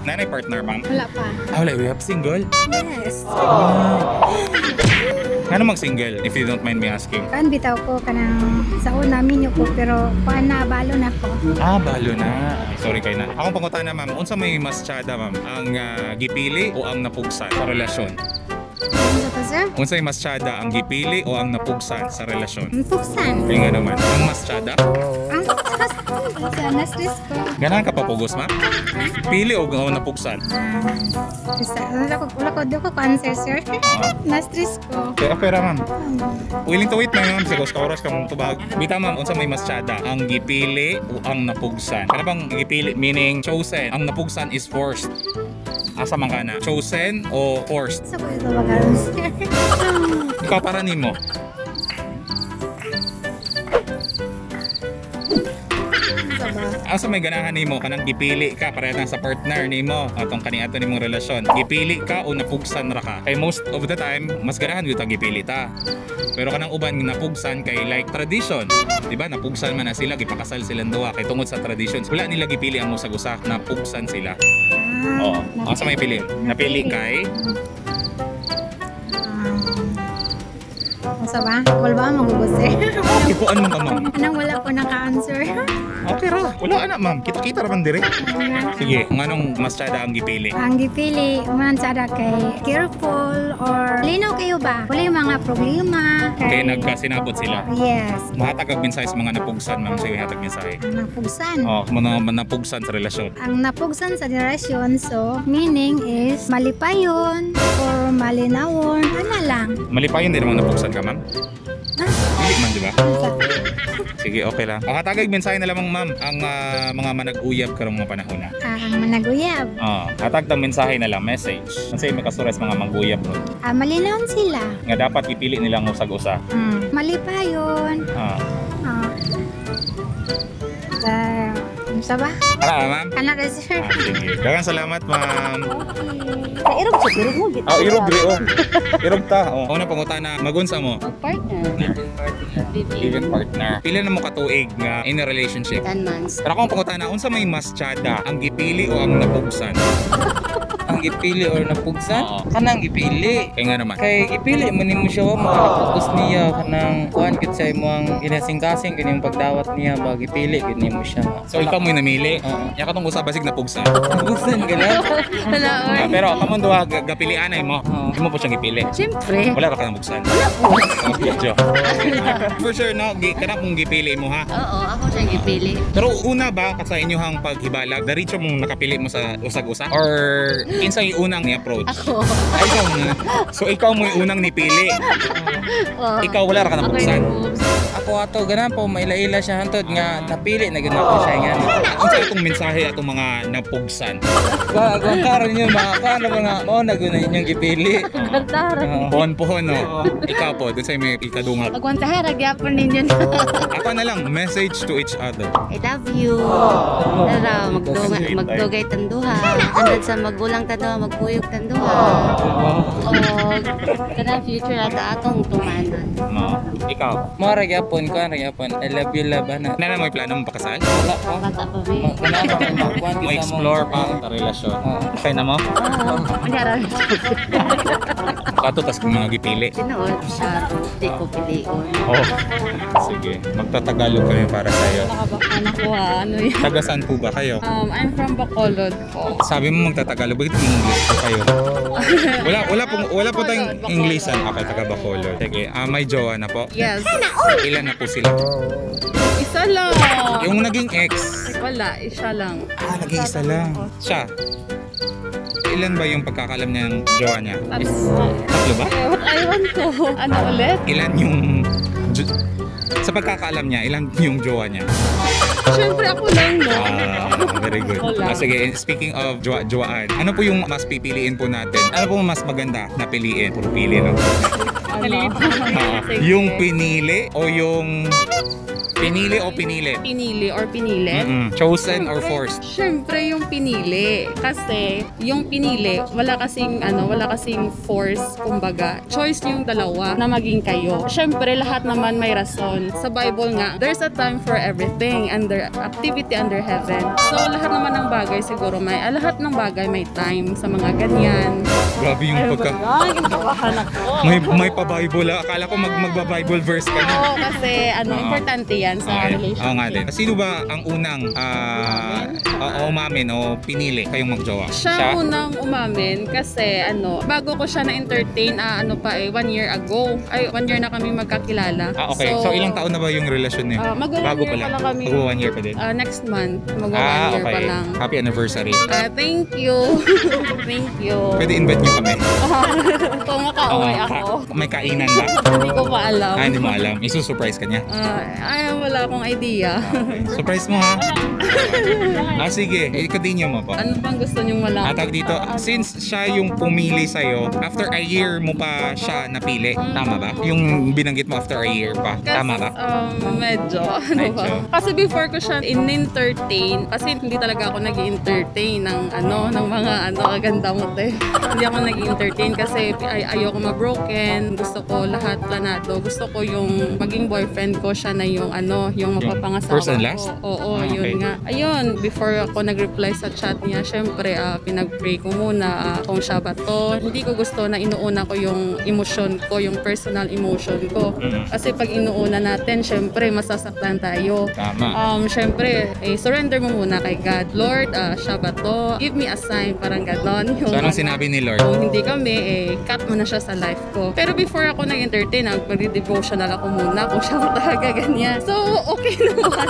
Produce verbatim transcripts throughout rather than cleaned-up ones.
Nanay partner, ma'am? Wala pa. Ah, wala. We have single? Yes. Ah. Ano mag-single, if you don't mind me asking? Kan bitaw ko kanang sa una minyo ko pero paan na balo na ko. Ah, balo na. Sorry kayo na. Akong pangutana, ma'am. Unsa may mas tiyada, ma'am? Ang uh, gipili o ang napugsan sa relasyon? Ano pa sir? Unsa may mas tiyada, ang gipili o ang napugsan sa relasyon? Ang tuksan. Kaya nga naman, ang mas tiyada? Ang tuksan. Sa na-stress ko. Ganahan ka papugos, ma'am? Pili o, o napugsan? Ah, isa, wala ko, wala ko, di ko answer sir. Na-stress ko. Pero pera, ma'am. Willing to wait, ma'am. Sigos ka oras kang tubag. Bita, ma'am, unsa may mas tiyada? Ang gipili o ang napugsan? Ano bang gipili? Meaning, chosen. Ang napugsan is forced. Asa man ka na? Chosen o forced? Sa ko ito magaron sir. Ikaw para nimo. Asa may ganahan nimo kanang gipili ka para na sa partner nimo atong kaniadto nimong relasyon. Gipili ka o napugsan ra ka? Kay most of the time mas ganahan gyud ang gipili ta. Pero kanang uban napugsan kay like tradition. Di ba? Napugsan man na sila, gipakasal silang duha kay tungod sa traditions. Wala nila gipili ang usag-usa, napugsan sila. Oo. Oh, asa may pili? Napili kay Asa ba? Wala ba magugos sir? ipuan mo ka, ma'am. Anong wala ko naka-answer? Okay ra. Wala na, ma'am. Kita-kita ra man dire. Sige, nganong mas tiyada ang gipili? Ang gipili, man sada kay careful or linaw kayo ba? Wala yung mga problema. Kay nagkasinabot sila. Yes. Mahatag ang mensahe sa mga napugsan, ma'am. Sige, hatag mensahe. Ang napugsan. Oh, mga napugsan sa relasyon. Ang napugsan sa relasyon, so meaning is malipayon or malinawon. Ano lang? Malipayon din naman napugsan ka, ma'am. Ah, Hindi man, di ba? isa. Sige, okay lang. Ang hatagag mensahe na lamang, ma'am, ang ah, mga manag-uyab karong mga panahon na. Ah, ang managuyab. Oh, hatag ng mensahe na lang, message. Kasi may kasuras mga mag-uyab ron. Ah, malinawon sila. Nga dapat ipili nilang usag-usa. Hmm. Malipayon. Ah. Ah. Uh, sa ba? Tara, ma'am. Kana ka sir. Ah, sige. Daghang salamat, ma'am. Sa irog sa irog mo gid. Oh, irog dre, oh. Irog ta. Oh. Una pangutana, magunsa mo? Partner. Even partner. Pila na mo katuig nga in a relationship? ten months. Pero kung pangutana, unsa may mas tiyada, ang gipili o ang napugsan? Ang gipili or napugsan? Oo. Kanang gipili. Kaya nga naman. Kay gipili mo nimo siya wa makapokus niya kanang kuan gid sa imong ginasing-kasing kini pagdawat niya ba gipili gid nimo siya. So ikaw mo'y namili. Oo. Ya katong usab basig napugsan. Napugsan gala. Wala Ah, pero kamon duha ga- gapilianay mo. Oo. Imo po siyang gipili. Siyempre. Wala ra ka napugsan. Wala po. For sure no, gi kana mong gipili mo ha. Oo, ako siya gipili. Pero una ba sa inyohang paghibalag, diretso mong nakapili mo sa usag-usa or kinsa yung unang ni-approach? Ako. Ay, ikaw muna. So ikaw mo yung unang nipili. Oo. Ikaw wala ra ka napugsan. Ako ato ganan po maila-ila siya hantod nga napili na gid ako siya nga. Unsa itong mensahe atong mga napugsan? Ba kung karon niyo mga paano mga mao na gud inyong gipili. Oo. Pohon-pohon no. Ikaw po, dun sa may ikadungat. Agwantahara, gyapon ninyo na. Ako na lang, message to each other. I love you. Tara, magdugay, magdugay tanduha. Andad sa magulang tanduha, magbuyog tanduha. O, kana future ata atong tumanan. No? Ikaw. Mo ra gyapon ko ra gyapon. I love you laban. Ano na mo plano mong pakasal? Wala pa. Bata pa, be. Kana pa magkuan Mo explore pa ang relasyon. Okay na mo? Oo, magyara. Kato tas kung mga gipili. Sinuot siya, di ko pilion. Oh. Sige, magtatagalog kami para sa iyo. Anak ko ha, ano yun? Taga saan po ba kayo? Um, I'm from Bacolod po. Sabi mo magtatagalog, bakit may English po kayo? Wala wala po wala po tayong Englishan. Okay, taga Bacolod. Sige, ah may jowa na po. Yes. Ilan na po sila? Isa lang. Yung naging ex. Wala, isa lang. Ah, nag-iisa lang. Siya. Ilan ba yung pagkakalam niya ng jowa niya? Is, tatlo ba? What I want ko. Ano ulit? Ilan yung... jo- sa pagkakaalam niya, ilan yung jowa niya? Siyempre ako lang, no? Ah, very good. Wala. Ah, sige, speaking of jowa joaan, ano po yung mas pipiliin po natin? Ano po mas maganda na piliin? Puro pili, no? Ano? Ah, yung pinili o yung Pinili o pinili? Pinili or pinili? Mm-mm. Chosen or forced? Siyempre yung pinili. Kasi yung pinili, wala kasing ano, wala kasing force, kumbaga. Choice yung dalawa na maging kayo. Siyempre lahat naman may rason. Sa Bible nga, there's a time for everything under activity under heaven. So lahat naman ng bagay siguro may, ah, lahat ng bagay may time sa mga ganyan. Grabe yung pagka... Ay, kinakabahan ako. May, may pa-Bible ah. Akala ko mag, magba-Bible verse ka na. Oo, kasi ano, Oo. importante yan sa Okay. relationship. Oo nga din. Sino ba ang unang ah, o umamin o pinili kayong magjowa? Siya unang umamin kasi ano, bago ko siya na-entertain, ah, ano pa eh, one year ago. Ay, one year na kami magkakilala. Ah, okay. So, ilang taon na ba yung relasyon niyo? Ah, mag-one Bago year pa lang. pa lang kami. Mag one year pa din. Ah, next month, mag-one Ah, year pa okay. lang. Happy anniversary. Ah, thank you. Thank you. Pwede invite niyo kami. Kung makauwi Oo, ako, ka- may kainan ba? hindi ko pa alam. Ah, hindi mo alam. Isu-surprise ka niya. Ah, ay, wala akong idea. Okay. Surprise mo ha. Ah, sige. I-continue mo po. Ano bang gusto niyong malaman? Ah, tawag dito, since siya yung pumili sa'yo, after a year mo pa siya napili. Tama ba? Yung binanggit mo after a year pa. Kasi, Tama ba? Um, medyo. Ano Medyo. ba? Kasi before ko siya in-entertain, kasi hindi talaga ako nag-entertain ng ano, ng mga ano, kaganda mo te. Hindi ako nag-entertain kasi ay ayoko ma-broken. Gusto ko lahat planado. Gusto ko yung maging boyfriend ko siya na yung ano, yung mapapangasawa first and ko. last? Oo, Ah, yun okay. nga. Ayun, before ako nag-reply sa chat niya, syempre ah, pinag-pray ko muna ah, kung siya ba to. Hindi ko gusto na inuuna ko yung emosyon ko, yung personal emotion ko. Mm. Kasi pag inuuna natin, syempre masasaktan tayo. Tama. Um, syempre, eh, surrender mo muna kay God. Lord, ah, siya ba to? Give me a sign, parang ganon. Yung, So, anong sinabi ni Lord? kung hindi kami, eh, cut mo na siya sa life ko. Pero before ako nag-entertain, ah, mag-devotional ako muna kung siya ba talaga ganyan. So, okay naman.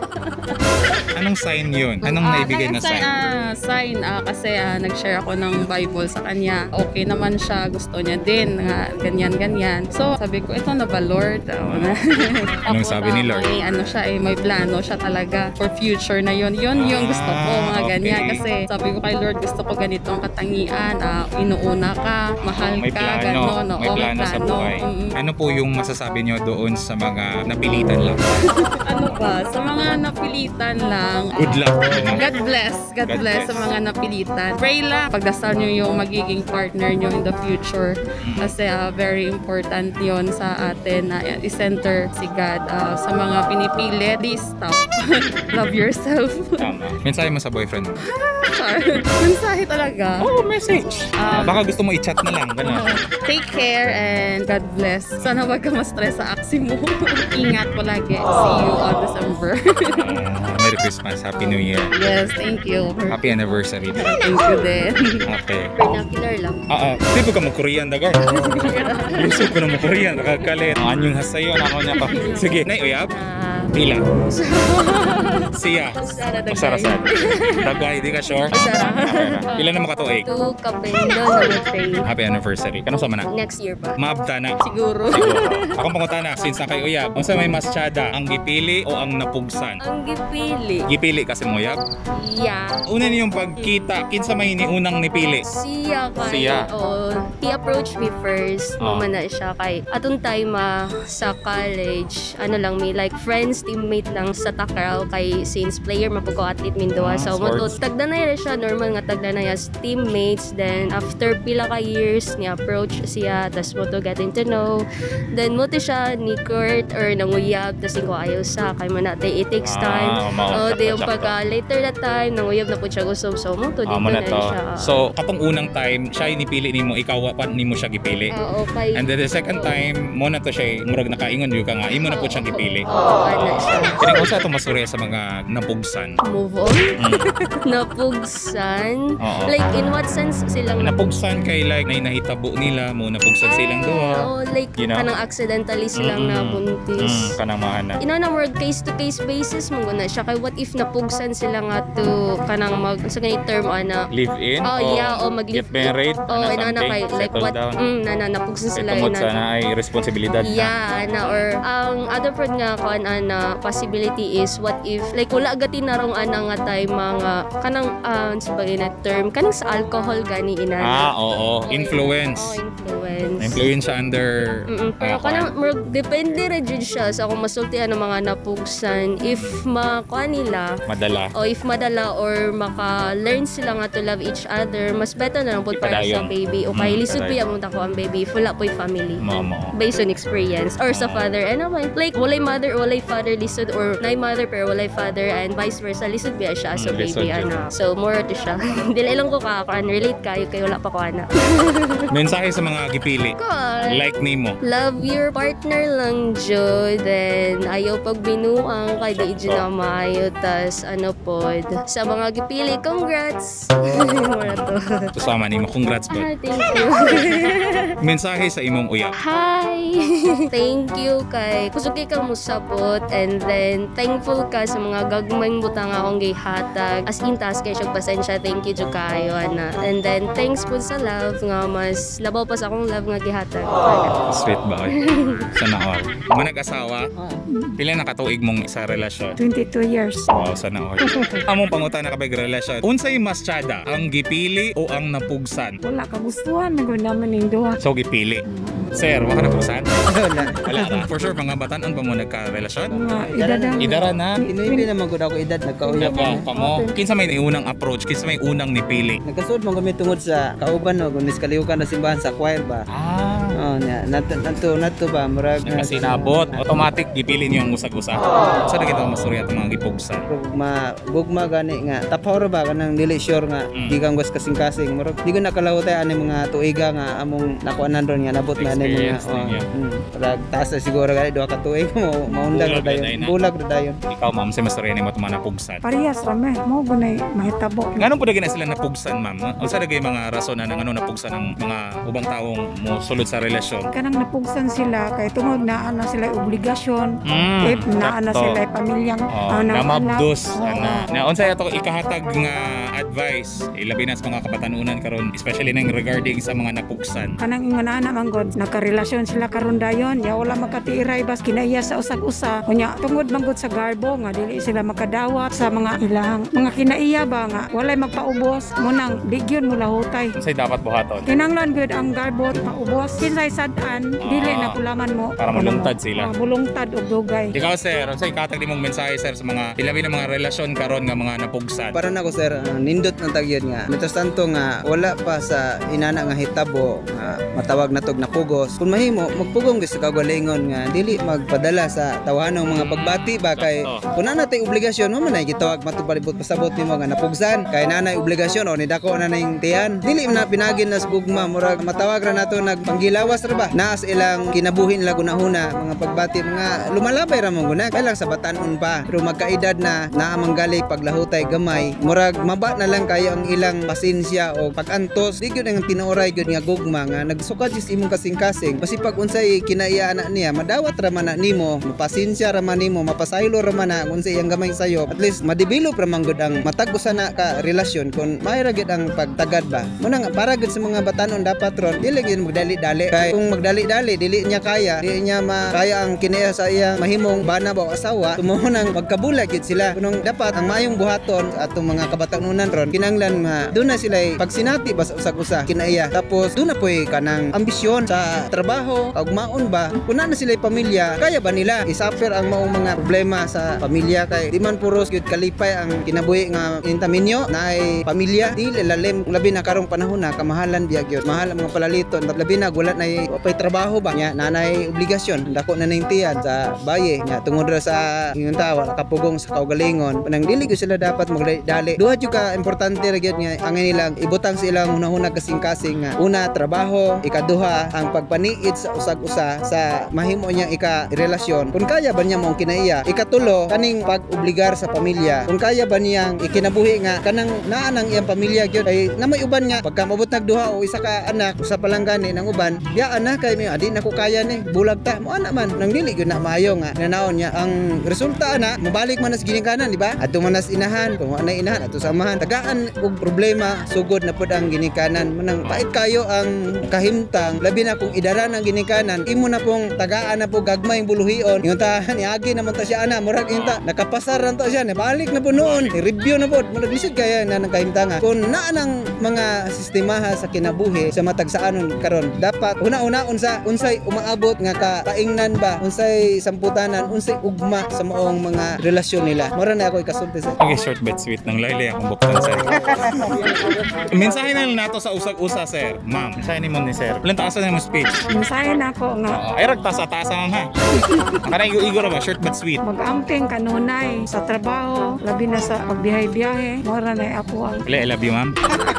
Anong sign yun? Anong Ah, naibigay na kaya sign? Ah, sign, ah, kasi ah, nag-share ako ng Bible sa kanya. Okay naman siya, gusto niya din, nga, ganyan, ganyan. So, sabi ko, ito na ba, Lord? Anong Tapos, sabi ni ah, Lord? May, ano siya, eh, may plano siya talaga for future na yun. Yun yung gusto ko, mga Ah, ganyan. okay. Kasi sabi ko kay Lord, gusto ko ganitong katangian, ah, inuuna ka, mahal May ka, plano. gano'n. May oo, plano sa buhay. Mm-mm. Ano po yung masasabi nyo doon sa mga napilitan lang? Ano ba, sa mga napilitan lang, Good luck. God bless. God, God bless bless. sa mga napilitan. Pray lang. Pagdasal nyo yung magiging partner nyo in the future. Kasi ah, very important yon sa atin na i-center si God. Ah, sa mga pinipili, please stop. Love yourself. Tama. Mensahe mo sa boyfriend mo? Mensahe talaga. Oh, message. Um, Baka gusto mo i-chat na lang. Ganun. Take care and God bless. Sana wag ka ma-stress sa aksi mo. Ingat palagi. See you on December. Ah, Merry Christmas. Happy New Year. Yes, thank you. Happy anniversary. Thank you din. Okay. Vernacular lang. Ah, ah. Di ba ka mo Korean dagar? Gusto ko na mo Korean. Nakakalit. Ang anyong hasayon. Ako niya pa. Sige. Nay, uyab. Ah, Pila. Siya. Usara dagay. Usarasan. Dagay. Di ka sure? Usara. Pila na makatuig. Two kapendo na pray. Happy anniversary. Kanong sama na? Next year pa. Maabta na. Siguro. Akong pangutana, since na kay uyab, ang sa may mas tiyada, ang gipili o ang napugsan? Ang gipili. Gipili kasi mo uyab. Yeah. Una niyong pagkita, kinsa may ni unang nipili? Siya kay, Siya. oh, he approached me first. Oh. Mama na siya kay, atong time ah, sa college, ano lang me, like friends, teammate lang sa Takraw kay since player mapuko athlete Mindoa. Ah, so, mo to, sports. tagdanay na siya, normal nga tagdanay as teammates. Then, after pila ka years, ni approach siya, tas mo to getting to know. Then, mo to siya ni Kurt or nanguyab, tas ko ayaw sa, kay man natin, it takes time. Ah, mao, Oh, di yung sakto, pagka later that time, nanguyab na po siya gusto. So, mo to, dito Ah, mo na na to. siya. So, katong unang time, siya yung nipili nimo, ikaw pa nimo siya gipili. Oo, kay... And then the second time, mo na to siya, murag nakaingon yung ka nga, imo na po siyang gipili. Oo, ano siya. Kini ko sa ito masurya sa mga napugsan. Move on. Mm. Napugsan. Oo. Like, in what sense silang... Napugsan kay like na nahitabo nila mo, napugsan silang duha. Oo, like, You know? kanang accidentally silang Mm-mm. nabuntis. Mm, kanang mahana. Ina na word case-to-case basis mo guna siya. Kay what if napugsan sila nga to kanang mag... Sa ganit term, ana... Live in? Oh, yeah, o mag get married? Oh, ano, ina na something? kay... Like, Settle what... down? Mm, na na, napugsan Kay sila. tungod ina- sa na ay responsibilidad na. Yeah, na or ang other part nga ko ana possibility is what if like wala agad tinarong ana nga tay mga kanang uh, sa bagay na term kanang sa alcohol gani ina. Ah, oo. Influence. Oh, influence. influence. Na-influence siya under... Mm-mm. Pero ah, kanang murag depende ra jud siya sa kung masultihan ng mga napugsan if makuha nila madala. o if madala or maka-learn sila nga to love each other, mas better na lang po para sa Ipadayon. baby. O Mm, kay lisod padayon. po yung ko ang baby, wala po yung family. Mamo. Based on experience. Or sa Oo. father, ano man. Like, walay mother, walay father lisod or nay mother pero walay father and vice versa. Lisod biya siya as a Mm, lisod baby, yun. ano. So, more to siya. Dili lang ko ka, kan relate kayo kay wala pa ko anak. Mensahe sa mga gipili. God. Like nimo. Love your partner lang, Jo. Then, ayaw pag binuang kay di dyan na maayo. Tas, ano pod. Sa mga gipili, congrats! Mura to. Tusama nimo. Congrats po. Ah, thank you. Mensahe sa imong uyab. Hi! Thank you kay kusugi kang musabot and then thankful ka sa mga gagmayng butang akong gihatag. As in task kay siya pasensya. Thank you, Jo kayo, ana. And then, thanks po sa love nga mas labaw pa sa akong love nga gihatag. Sweet ba oy? Sana all. Manag-asawa, pila na katuig mong sa relasyon? twenty-two years. Wow, sana all. Among pangutan na kabay relasyon. Unsay mas tsada, ang gipili o ang napugsan? Wala kagustuhan na naman yung duha. So gipili. Sir, wala ka napugsan? Wala. Wala ra. For sure, mga batanon pa mo nagka-relasyon? Mga idadang. Idara na. Inuipi naman ko ako edad nagkauyab. Diba, kamo. Kinsa may unang approach, kinsa may unang nipili. Nagkasuod mo kami tungod sa kauban no, kung niskaliukan na simbahan sa choir ba. Ah. Oh, nya nato nato nato ba murag Kasi nabot, automatic gipili niyo ang usag-usa. Sa na kita masurya itong mga gipugsan. ma gugma gani nga tapawra ba kanang dili sure nga Mm. di kang gas kasing-kasing murag di ko nakalawtay ani mga tuiga nga among nakuanan ron nga nabot na ani mga Experience ninyo. oh, mm, murag taas na siguro gani duha ka tuig mo maundag Bulag ra na dayon dayon na. bulag ra dayon. Ikaw ma'am, sa masurya nimo itong mga napugsan. Parehas rame. Mo gunay mahitabo. Ngano po na sila napugsan ma'am? O sa nagay mga rason na ng ano napugsan ng mga ubang taong mo sulod sa relasyon? Kanang napugsan sila kay tungod na ana sila obligasyon. Mm, If na ana sakto. sila pamilyang Oh, anang namabdos anak. Oo. ana. Na unsay ato ikahatag nga advice ilabi na sa mga kabatanunan karon especially nang regarding sa mga napugsan. Kanang ingon ana manggod nakarelasyon sila karon dayon ya wala makatiiray bas kinaiya sa usag-usa unya tungod manggod sa garbo nga dili sila makadawat sa mga ilang mga kinaiya ba nga walay magpaubos munang bigyon mo lahutay. Unsay dapat buhaton? Kinanglan gud ang garbot paubos kinsay sad-an dili Ah, na kulaman mo para malungtad sila. Ah, bulungtad og dugay. Ikaw sir, unsay ihatag nimong mensahe sir sa mga ilabi na mga relasyon karon nga mga napugsan? Para nako sir, uh, nindot ng tagyod nga. Mientras tanto nga wala pa sa inana nga hitabo nga matawag natog na pugos. Kung mahimo magpugong gyud sa kagalingon nga dili magpadala sa tawanong mga pagbati ba kay Sakto. kung na natay obligasyon mo man ay gitawag matupalibot pasabot nimo nga napugsan kay nanay obligasyon o nidako na ning tiyan. Dili na pinagin nas gugma murag matawag ra nato nagpanggilawas ra ba. Naas ilang kinabuhin la gunahuna mga pagbati mga lumalabay ra mo guna kay lang sa batanon pa pero magkaedad na naa manggali paglahutay gamay murag maba na lang kayo ang ilang pasensya o pag-antos di gyud ang tinuoray gyud nga gugma nga nagsukat jud imong kasing-kasing basi pag unsay kinaiya na niya madawat ra man na nimo mapasensya ra man nimo mapasaylo ra man na unsay iyang gamay sayo at least madevelop ra man gud ang matag usa na ka relasyon kung may ra gyud ang pagtagad ba muna nga para gyud sa mga batanon dapat ron dili gyud magdali-dali kay kung magdali-dali dili niya kaya dili niya makaya ang kinaiya sa iya mahimong bana ba o asawa tumuho nang magkabulag gyud sila kunong dapat ang maayong buhaton atong mga kabatanunan ron kinanglan nga doon na sila pagsinati ba sa usag-usa kinaiya tapos doon na po'y kanang ambisyon sa trabaho ug maon ba kung na sila pamilya kaya ba nila isuffer ang maong mga problema sa pamilya kay di man puros gyud kalipay ang kinabuhi nga intaminyo na ay pamilya dili lalim labi na karong panahon na kamahalan biya gyud mahal ang mga palaliton labi na gulat na pay trabaho ba nya nanay obligasyon dako na ning tiyan sa baye nya tungod ra sa ingon ta wala kapugong sa kaugalingon nang dili gyud sila dapat magdali duha jud ka importante ra gyud nga ang nilang ibutang sa ilang hunahuna kasing-kasing nga una trabaho ikaduha ang pagpaniid sa usag-usa sa mahimo niyang ika-relasyon kung kaya ba niya mong kinaiya ikatulo kaning pag-obligar sa pamilya kung kaya ba niyang ikinabuhi nga kanang naa nang iyang pamilya gyud ay na may uban nga pagka mabot nagduha o isa ka anak usa pa lang gani nang uban biya ana kay mi adi nako kaya ni bulag ta mo ana man nang dili gyud na maayo nga nanaon niya ang resulta ana mabalik man nas ginikanan di ba adto man nas inahan kung ana inahan ato samahan tagaan og problema sugod na pud ang ginikanan. Manang pait kayo ang kahimtang labi na kung idaran ang ginikanan imo na pong tagaan na po gagmay buluhion yung ta niagi naman ta siya ana murag yung ta nakapasar na to siya nabalik na po noon i-review na po murag lisod kaya na nagkahimtanga kung naa nang mga sistemaha sa kinabuhi sa matag saanon karon dapat una-unaon sa unsay umaabot nga kapaingnan ba unsay samputanan unsay ugma sa maong mga relasyon nila mura na ako ikasulti sa Okay, short but sweet ng Laylay akong buktan, sir. Mensahe na lang nato sa usag-usa, sir. Ma'am, mensahe ni mo ni sir. Ilan taasan na mo speech? Masahin ako nga Oo, ay ragtas sa taasan ha. Kanang igo-igo ra ba, short but sweet. mag-amping kanunay sa trabaho, labi na sa pagbiyahe-biyahe, mora na ako ang Wala, I love you, ma'am.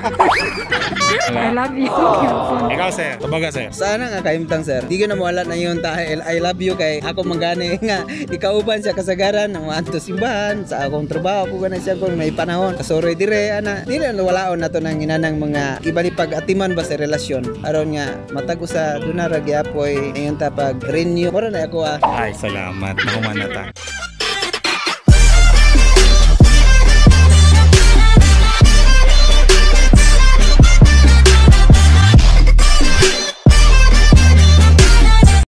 I love you. Ikaw, sir. Tabaga, sir. sana nga kahimtang sir di ko na mawala na yung tahe I love you kay ako magani nga ikauban sa kasagaran ang anto simbahan sa akong trabaho ko na siya kung may panahon kasoroy dire ana dili na walaon nato nang inanang mga ibalipag atiman ba sa relasyon aron nga matag usa dunara gyapoy ayon ta pag renew mora na ako ah Ay, salamat. Nakuha na ta.